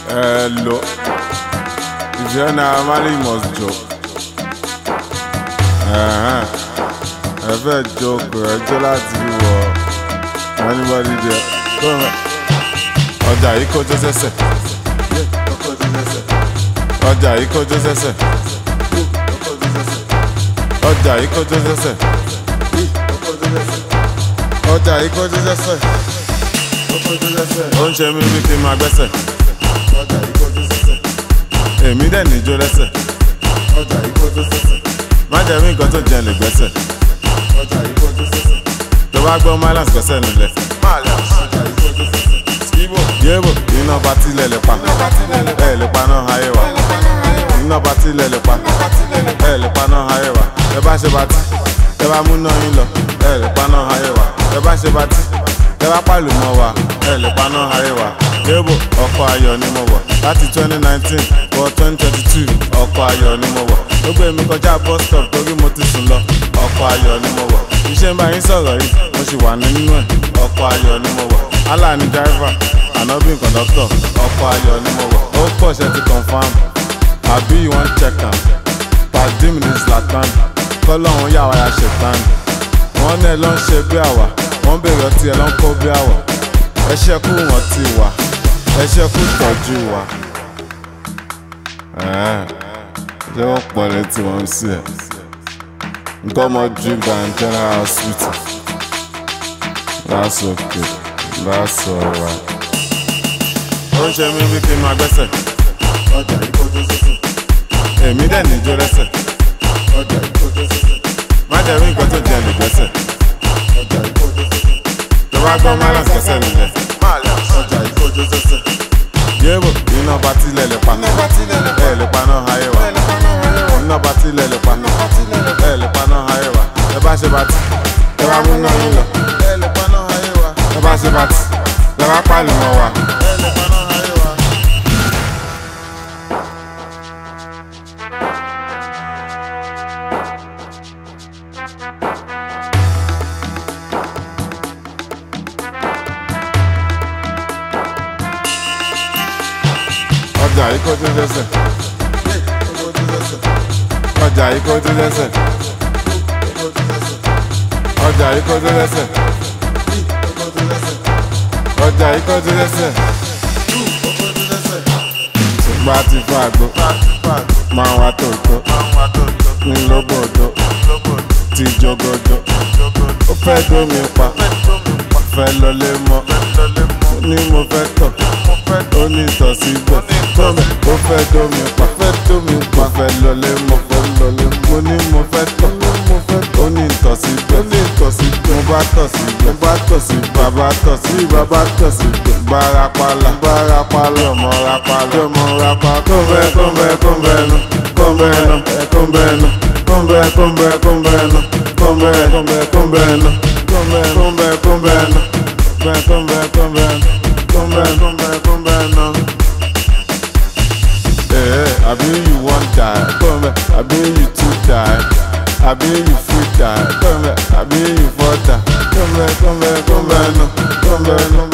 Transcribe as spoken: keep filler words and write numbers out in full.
Hello. If you're Naira Marley, you must joke. Uh-huh. I feel joke, I just like to do anybody there. Come on. Ọjà yìí Kojosese. Ọjà yìí Kojosese. Ọjà yìí Kojosese. Ọjà yìí Kojosese. Ó ń ṣe mí bí kí n máa gbẹ́sẹ̀. Èmi dẹ̀ níjó lẹ́sẹ̀. Má jẹ́ mí nǹkan tó jẹ́ lè gbẹ́sẹ̀. Tó bá gbọ́ Malance gbẹ́sẹ̀ nílẹ̀. Yébo, iná bá tilẹ̀ lè pa. Ẹ lè pa náà ayé wa. Iná bá tilẹ̀ lè pa. Ẹ lè pa náà ayé wa. Ẹ bá ṣe bá tí, ẹ bá mú náà yín lọ. Ẹ lè pa náà ayé wa. Ẹ bá ṣe bá tí, ẹ bá pàlù mọ́ wa. Ẹ lè pa náà ayé wa. Yébo, ọkọ̀ ayọ̀ ni mo wọ̀. Láti twenty nineteen wọ twenty twenty-two, ọkọ̀ ayọ̀ ni mo wọ̀. Ó gbé mi kọjá bus stop torí mo ti sùn lọ. Ọkọ̀ ayọ̀ ni mo wọ̀. Iṣẹ́ ń bá yín sọ̀rọ̀ yìí, mo sì wà nínú ẹ̀. Ọkọ̀ ayọ̀ ni mo wọ̀. Allah ni driver, ànábì conductor. Ọkọ̀ ayọ̀ ni mo wọ̀. Ó pọ̀ ṣe ti confam. Àbí you wan check am. Pàdé mi ní Zlatan. Kọ́lọ́hún yà wá ya ṣètàn. Wọ́n ní ẹ ló ń ṣe bí àwà. Wọ́n bèrè ọtí ẹ ló ń kó bí àwọ̀. Ẹ ṣẹ́kù wọ́n ti wà. Ẹ ṣẹ́kù tọ́jú wa. Ṣé wọ́n pọ̀ létí wọn sí ẹ̀? Nǹkan ọmọ drink and general hospital. That's okay. That's alright. Ó ń ṣe mí bí kí n máa gbẹ́sẹ̀. Ọjà yìí Kojosese. Èmi dẹ̀ níjó lẹ́sẹ̀. Ọjà yìí Kojosese. Má jẹ́ rí nǹkan tó jẹ́ lè gbẹ́sẹ̀. Ọjà yìí Kojosese. Tó bá gbọ́ Malance gbẹ́sẹ̀ nílẹ̀. Ọjà yìí Kojosese. Yébo, iná bá tilẹ̀ lè pa. Ẹ lè pa náà ayé wa. Iná bá tilẹ̀ lè pa. Ẹ lè pa náà ayé wa. Ẹ bá ṣe bá tí, ẹ bá mú náà yín lọ. Ẹ lè pa náà ayé wa. Ẹ bá ṣe bá tí, ẹ bá pàlù mọ́ wa. Ẹ lè pa náà ayé wa. Ọjà yìí Kojosese. Ọjà yìí Kojosese. Ọjà yìí Kojosese. Ọjà yìí Kojosese. Ṣùgbọ́n a ti fún àgbo. Máa wá tòótọ́. Ní lóbòdó. Ti jogodo. Ó fẹ́ dómi pa. Fẹ́ lọlé mọ́. Ní mo fẹ́ tọ̀. Ó ní ìtọ̀ síbẹ̀. Ó fẹ́ dómi pa. Fẹ́ dómi pa. Fẹ́ lọlé mọ́. Fẹ́ lọlé mọ́. Mo ní mo fẹ́ tọ̀. Ó ní ìtọ̀ síbẹ̀. Ó ní ìtọ̀ síbẹ̀. Mo bá tọ̀ síbẹ̀. Mo bá tọ̀ sí bàbá tọ̀ sí bàbá tọ̀ síbẹ̀. Bárapàlà. Bárapàlà. Ọmọ rapàlà. Ọmọ rapàlà. Kọ́ńbẹ́ kọ́ńbẹ́ kọ́ńbẹ́ nu. Kọ́ńbẹ́ nu. Kọ́ńbẹ́ nu. Kọ́ńbẹ́ kọ́ńbẹ́ kọ́ńbẹ́ nu. Kọ́ńbẹ́ kọ́ńbẹ́ kọ́ńbẹ́ nu. Kọ́ńbẹ́ kọ́ńbẹ́ kọ́ńbẹ́ nu. Kọ́ńbẹ́ kọ́ńbẹ́ kọ́ńbẹ́ nu. Kọ́ńbẹ́ kọ́ńbẹ́ kọ́ńbẹ́ nu. Eh, àbí you wan die? Kọ́ńbẹ́. Àbí you too die? Àbí you free die? Kọ́ńbẹ́. Àbí you for die? Kọ́ńbẹ́ kọ́ńbẹ́ kọ́ńbẹ́ nu. Kọ́ńbẹ́ nu.